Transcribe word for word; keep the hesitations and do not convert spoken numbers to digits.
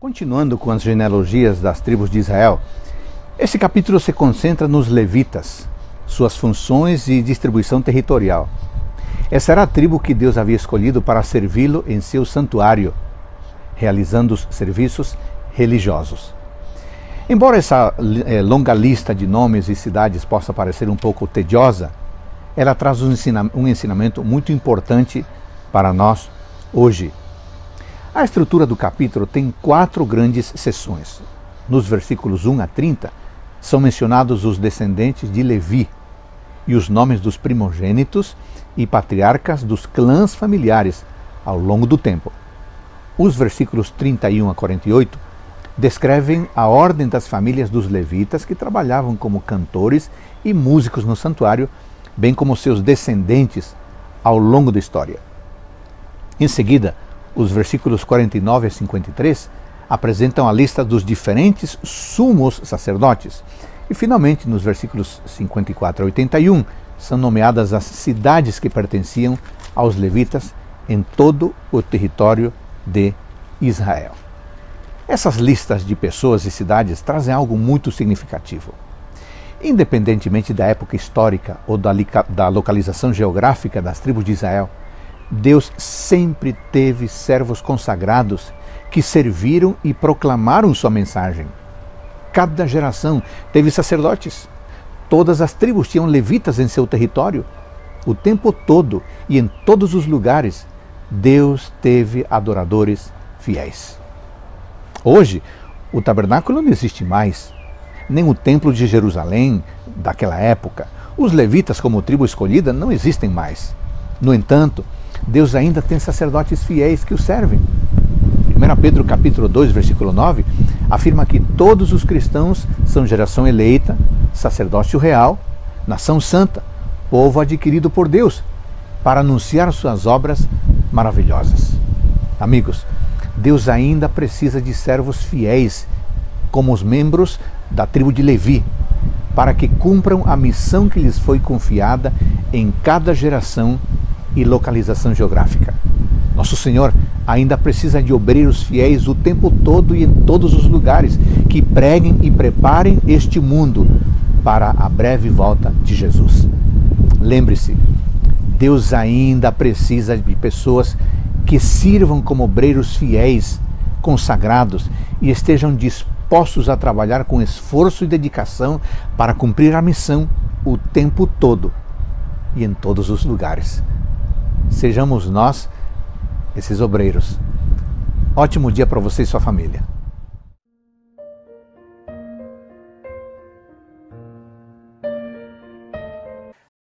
Continuando com as genealogias das tribos de Israel, esse capítulo se concentra nos levitas, suas funções e distribuição territorial. Essa era a tribo que Deus havia escolhido para servi-lo em seu santuário, realizando os serviços religiosos. Embora essa eh, longa lista de nomes e cidades possa parecer um pouco tediosa, ela traz um, ensina um ensinamento muito importante para nós hoje. A estrutura do capítulo tem quatro grandes seções. Nos versículos um a trinta, são mencionados os descendentes de Levi e os nomes dos primogênitos e patriarcas dos clãs familiares ao longo do tempo. Os versículos trinta e um a quarenta e oito descrevem a ordem das famílias dos levitas que trabalhavam como cantores e músicos no santuário, bem como seus descendentes ao longo da história. Em seguida, os versículos quarenta e nove a cinquenta e três apresentam a lista dos diferentes sumos sacerdotes. E, finalmente, nos versículos cinquenta e quatro a oitenta e um, são nomeadas as cidades que pertenciam aos levitas em todo o território de Israel. Essas listas de pessoas e cidades trazem algo muito significativo. Independentemente da época histórica ou da, da localização geográfica das tribos de Israel, Deus sempre teve servos consagrados que serviram e proclamaram sua mensagem. Cada geração teve sacerdotes. Todas as tribos tinham levitas em seu território. O tempo todo e em todos os lugares, Deus teve adoradores fiéis. Hoje, o tabernáculo não existe mais, nem o templo de Jerusalém daquela época. Os levitas, como tribo escolhida, não existem mais. No entanto, Deus ainda tem sacerdotes fiéis que o servem. primeira Pedro capítulo dois, versículo nove, afirma que todos os cristãos são geração eleita, sacerdócio real, nação santa, povo adquirido por Deus, para anunciar suas obras maravilhosas. Amigos, Deus ainda precisa de servos fiéis, como os membros da tribo de Levi, para que cumpram a missão que lhes foi confiada em cada geração e localização geográfica. Nosso Senhor ainda precisa de obreiros fiéis o tempo todo e em todos os lugares, que preguem e preparem este mundo para a breve volta de Jesus. Lembre-se, Deus ainda precisa de pessoas que sirvam como obreiros fiéis, consagrados e estejam dispostos a trabalhar com esforço e dedicação para cumprir a missão o tempo todo e em todos os lugares. Sejamos nós esses obreiros. Ótimo dia para você e sua família.